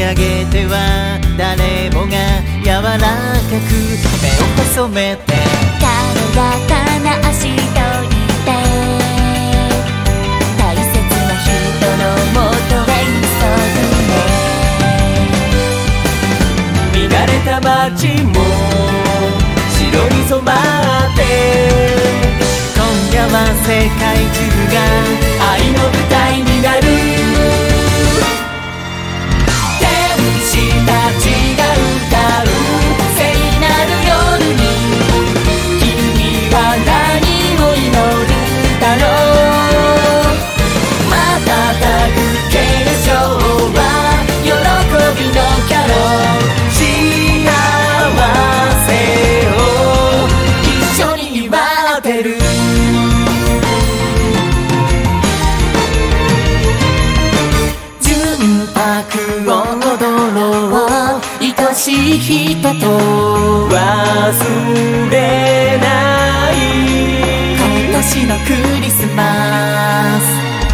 上げては誰もが柔らかく目を細めて軽やかな足取りで大切な人のもとへ急ぐね。 乱れた街も白に染まって今夜は世界中が愛の舞台になる。天使たちが歌う聖なる夜に君は何を祈るだろう。瞬く継承は喜びのキャロル。幸せを一緒に祝ってる。純白を踊ろう愛しい人と忘れない今年のクリスマス。